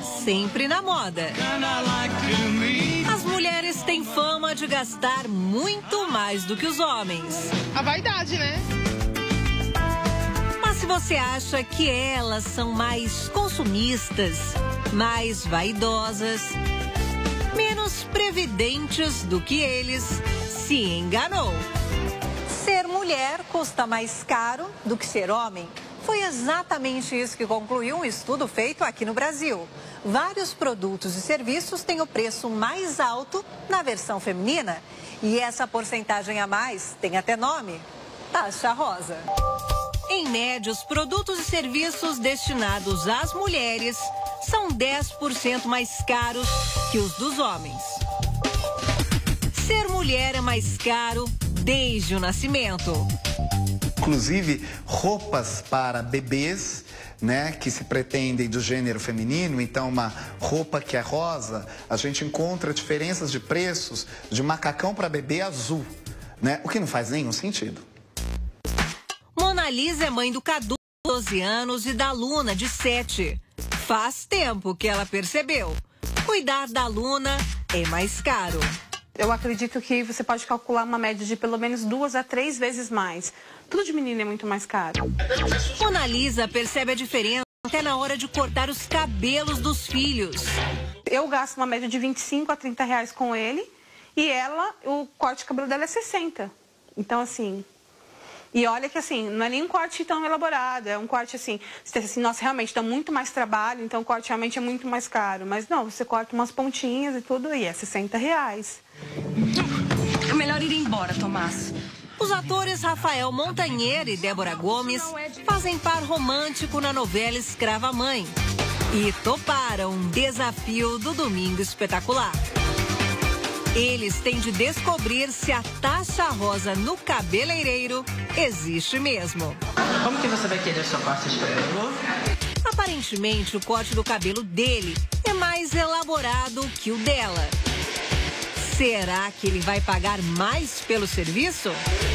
sempre na moda. As mulheres têm fama de gastar muito mais do que os homens. A vaidade, né? Mas se você acha que elas são mais consumistas, mais vaidosas, menos previdentes do que eles, se enganou. Ser mulher custa mais caro do que ser homem. Foi exatamente isso que concluiu um estudo feito aqui no Brasil. Vários produtos e serviços têm o preço mais alto na versão feminina. E essa porcentagem a mais tem até nome: taxa rosa. Em média, os produtos e serviços destinados às mulheres são 10% mais caros que os dos homens. Ser mulher é mais caro desde o nascimento. Inclusive, roupas para bebês, né, que se pretendem do gênero feminino. Então, uma roupa que é rosa, a gente encontra diferenças de preços de macacão para bebê azul, né? O que não faz nenhum sentido. Mona Lisa é mãe do Cadu, de 12 anos, e da Luna, de 7. Faz tempo que ela percebeu. Cuidar da Luna é mais caro. Eu acredito que você pode calcular uma média de pelo menos 2 a 3 vezes mais. Tudo de menina é muito mais caro. Mona Lisa percebe a diferença até na hora de cortar os cabelos dos filhos. Eu gasto uma média de 25 a 30 reais com ele e ela, o corte de cabelo dela é 60. Então, assim... E olha que, assim, não é nem um corte tão elaborado, é um corte, assim, você pensa assim, nossa, realmente dá muito mais trabalho, então o corte realmente é muito mais caro. Mas não, você corta umas pontinhas e tudo e é 60 reais. É melhor ir embora, Tomás. Os atores Rafael Montanheiro e Débora Gomes fazem par romântico na novela Escrava Mãe e toparam um desafio do Domingo Espetacular. Eles têm de descobrir se a taxa rosa no cabeleireiro existe mesmo. Como que você vai querer sua pasta de cabelo? Aparentemente, o corte do cabelo dele é mais elaborado que o dela. Será que ele vai pagar mais pelo serviço?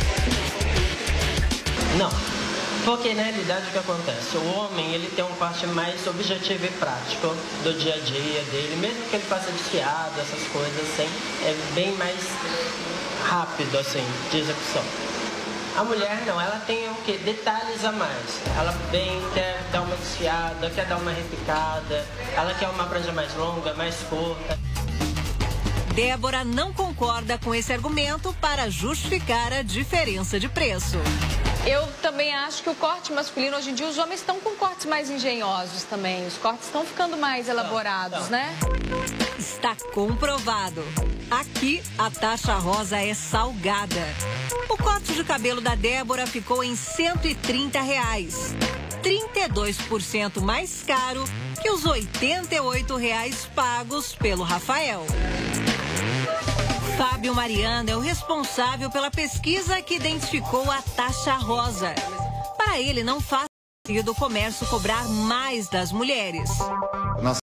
Não, porque na realidade o que acontece? O homem, ele tem um corte mais objetivo e prático do dia a dia dele, mesmo que ele faça desfiado, essas coisas assim, é bem mais rápido assim, de execução. A mulher não, ela tem o quê? Detalhes a mais. Ela vem, quer dar uma desfiada, quer dar uma repicada, ela quer uma franja mais longa, mais curta. Débora não concorda com esse argumento para justificar a diferença de preço. Eu também acho que o corte masculino, hoje em dia, os homens estão com cortes mais engenhosos também. Os cortes estão ficando mais elaborados, né? Está comprovado. Aqui, a taxa rosa é salgada. O corte de cabelo da Débora ficou em R$ 130, 32% mais caro que os R$ 88 pagos pelo Rafael. Fábio Mariano é o responsável pela pesquisa que identificou a taxa rosa. Para ele, não faz sentido o comércio cobrar mais das mulheres. Nossa,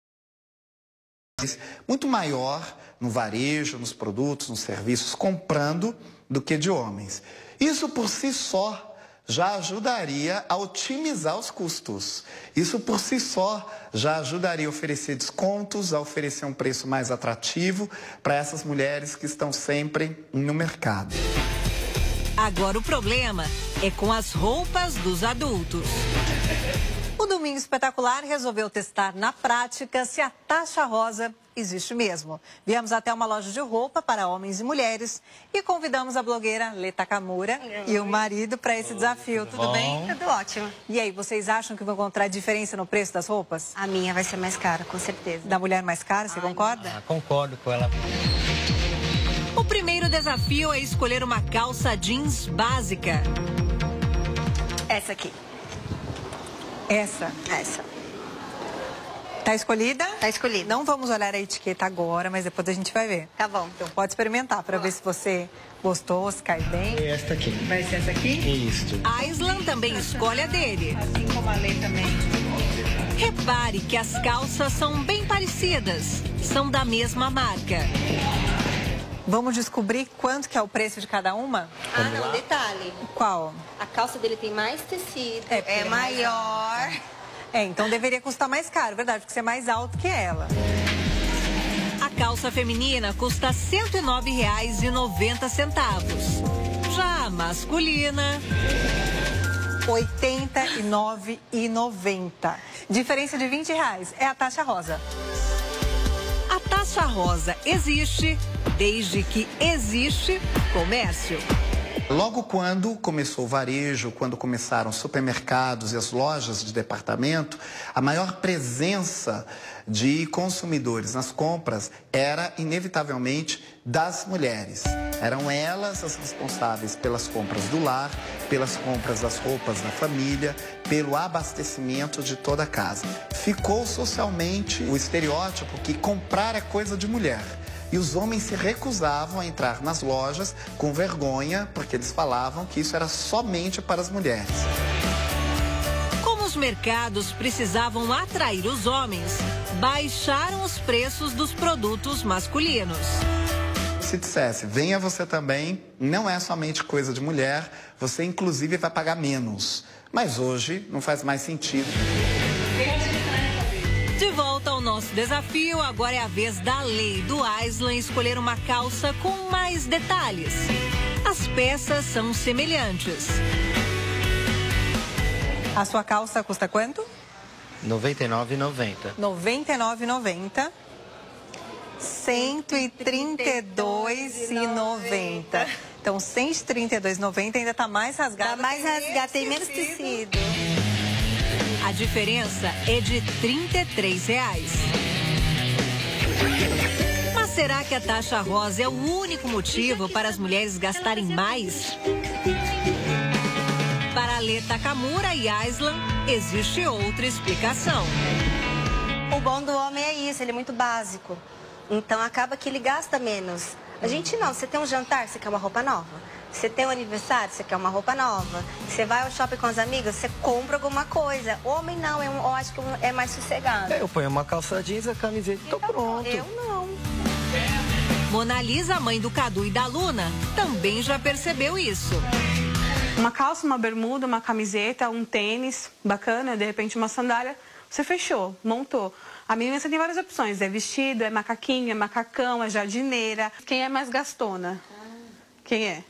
muito maior no varejo, nos produtos, nos serviços, comprando do que de homens. Isso por si só já ajudaria a otimizar os custos. Isso por si só já ajudaria a oferecer descontos, a oferecer um preço mais atrativo para essas mulheres que estão sempre no mercado. Agora o problema é com as roupas dos adultos. O Domingo Espetacular resolveu testar na prática se a taxa rosa existe mesmo. Viemos até uma loja de roupa para homens e mulheres e convidamos a blogueira Lê Takamura e o marido para esse desafio. Tudo bem? Tudo ótimo. E aí, vocês acham que vão encontrar diferença no preço das roupas? A minha vai ser mais cara, com certeza. Da mulher mais cara, você concorda? Concordo com ela. O primeiro desafio é escolher uma calça jeans básica. Essa aqui. Essa. Tá escolhida? Tá escolhida. Não vamos olhar a etiqueta agora, mas depois a gente vai ver. Tá bom. Então pode experimentar para ver se você gostou, se cai bem. E esta aqui. Vai ser essa aqui? Isso. A Aislan também escolhe a dele. Assim como a Lê também. Repare que as calças são bem parecidas. São da mesma marca. Vamos descobrir quanto que é o preço de cada uma? Ah, não, detalhe. Qual? A calça dele tem mais tecido. É maior. Então deveria custar mais caro, verdade, porque você é mais alto que ela. A calça feminina custa R$ 109,90. Já a masculina... R$ 89,90. Diferença de R$ 20 é a taxa rosa. A taxa rosa existe desde que existe comércio. Logo quando começou o varejo, quando começaram os supermercados e as lojas de departamento, a maior presença de consumidores nas compras era, inevitavelmente, das mulheres. Eram elas as responsáveis pelas compras do lar, pelas compras das roupas da família, pelo abastecimento de toda a casa. Ficou socialmente o estereótipo que comprar é coisa de mulher. E os homens se recusavam a entrar nas lojas com vergonha, porque eles falavam que isso era somente para as mulheres. Como os mercados precisavam atrair os homens, baixaram os preços dos produtos masculinos. Se dissesse, venha você também, não é somente coisa de mulher, você inclusive vai pagar menos. Mas hoje não faz mais sentido. De volta ao nosso desafio, agora é a vez da Lei do Aislan escolher uma calça com mais detalhes. As peças são semelhantes. A sua calça custa quanto? R$ 99,90. R$ 99,90. R$ 132,90. Então, R$ 132,90 ainda está mais rasgado. Tá mais rasgado, tem menos tecido. A diferença é de R$ 33. Mas será que a taxa rosa é o único motivo para as mulheres gastarem mais? Para a Lê Takamura e Aislan, existe outra explicação. O bom do homem é isso, ele é muito básico. Então acaba que ele gasta menos. A gente não, você tem um jantar, você quer uma roupa nova. Você tem um aniversário, você quer uma roupa nova. Você vai ao shopping com as amigas, você compra alguma coisa. Homem não, eu acho que é mais sossegado. Eu ponho uma calça jeans, a camiseta e tô pronto. Eu não. Mona Lisa, mãe do Cadu e da Luna, também já percebeu isso. Uma calça, uma bermuda, uma camiseta, um tênis bacana, de repente uma sandália, você fechou, montou. A menina você tem várias opções, é vestido, é macaquinho, é macacão, é jardineira. Quem é mais gastona? Quem é?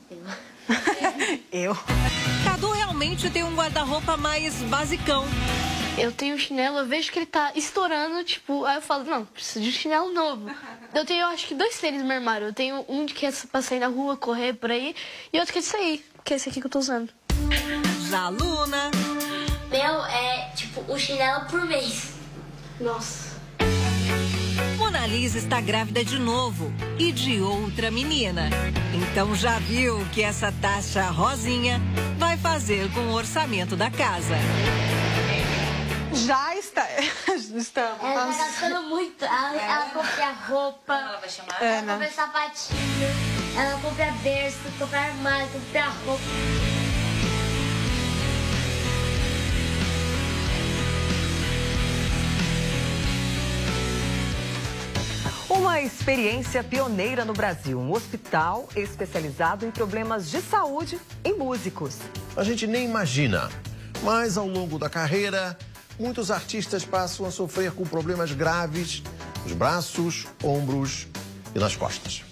Eu. Cadu realmente tem um guarda-roupa mais basicão. Eu tenho um chinelo, eu vejo que ele tá estourando, tipo, aí eu falo, não, preciso de um chinelo novo. Eu tenho, acho que 2 tênis no meu armário. Eu tenho um que é pra sair na rua, correr por aí, e outro que é de sair, que é esse aqui que eu tô usando. Já a Luna. Meu é, tipo, um chinelo por mês. Nossa. Mona Lisa está grávida de novo e de outra menina. Então já viu que essa taxa rosinha vai fazer com o orçamento da casa. Já está. Estamos. Ela tá gastando muito. Ela compra roupa, ela compra sapatinho, ela compra berço, compra armário, compra roupa. Uma experiência pioneira no Brasil, um hospital especializado em problemas de saúde em músicos. A gente nem imagina, mas ao longo da carreira, muitos artistas passam a sofrer com problemas graves nos braços, ombros e nas costas.